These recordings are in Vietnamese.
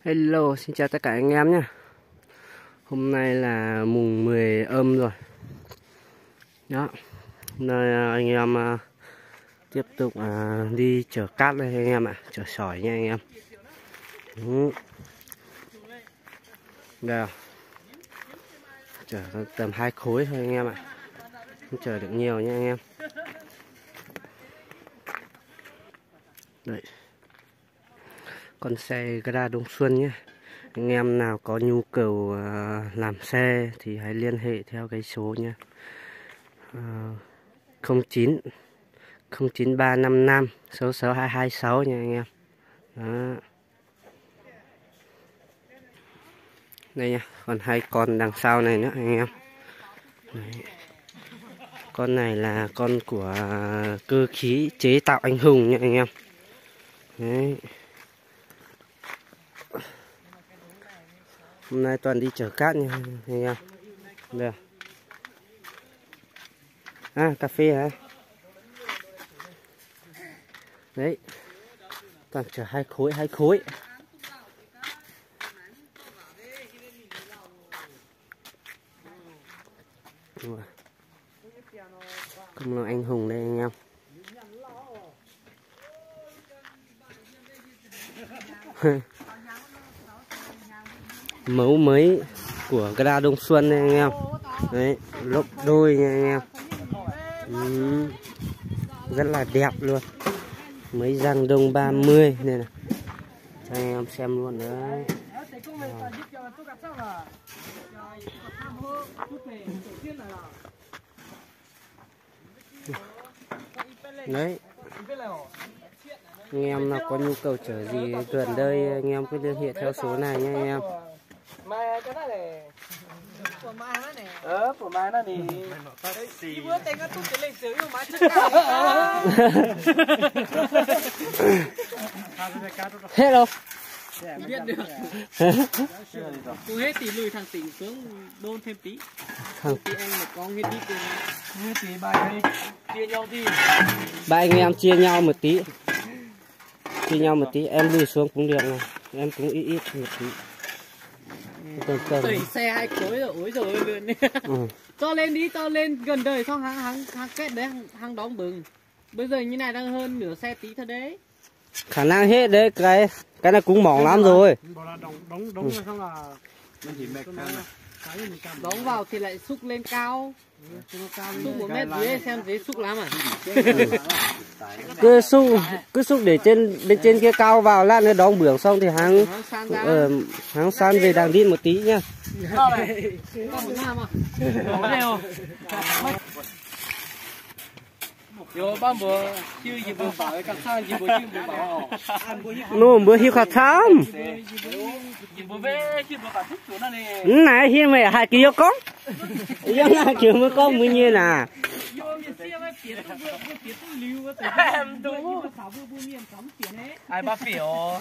Hello, xin chào tất cả anh em nhé. Hôm nay là mùng 10 âm rồi. Đó. Hôm nay anh em tiếp tục đi chở cát đây anh em ạ, chở sỏi nha anh em. Đây. Chở tầm 2 khối thôi anh em ạ. Không chở được nhiều nha anh em. Đấy. Con xe Grab Đông Xuân nhé. Anh em nào có nhu cầu làm xe thì hãy liên hệ theo cái số nhé. 09 09355 66226 nha anh em. Đó. Đây nha, còn 2 con đằng sau này nữa anh em. Đấy. Con này là con của cơ khí chế tạo anh hùng nha anh em. Đấy. Hôm nay toàn đi chở cát nha anh em. Đây. Cà phê hả? Đấy. Toàn chở 2 khối. Công lao anh hùng đây anh em. Mẫu mới của Grab Đông Xuân đây anh em. Đấy, lốp đôi nha anh em. Rất là đẹp luôn. Mới răng đông 30 này này. Cho anh em xem luôn đấy. Đấy. Anh em nào có nhu cầu chở gì gần đây anh em cứ liên hệ theo số này nha anh em. Của mai này. Của mai nó thì Đi bữa tên nó tụt cái lịch sử của mai trước cả. Hết rồi. Biết được. Cô hết tí lùi thằng tỉnh xuống đôn thêm tí. Tí anh một con hết đi tiền. hết thì bài chia nhau đi. Ba anh em chia nhau một tí. Em lùi xuống cũng được này. Em cũng ít một tí. Đẩy xe 2 khối rồi, ối rồi lượn. To lên gần đời xong hàng kết đấy, hàng đóng bừng. Bây giờ như này đang hơn nửa xe tí thôi đấy. Khả năng hết đấy, cái này cũng mỏng lắm rồi. Đóng xong là nó chỉ mệt đóng vào thì lại xúc lên cao. Xúc 1 mét dưới xem dễ xúc lắm à. Cứ xúc để bên trên kia cao vào lát nữa đóng bưởng xong thì hàng san về đằng đi một tí nhá. Yo ba bữa chưa gì bữa bảo các sang gì bữa chưa bữa bảo. Nó bữa hiu khát tham. Gì bữa về chưa bữa bảo thích chỗ này. Này hiu mày 2 kg con. Yang là kiểu mới con mới như là. Em đúng. Ai ba phiểu.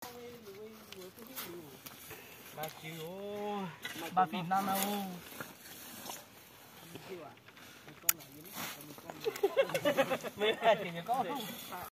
Ba phiểu năm đâu. Mấy hai thì có không?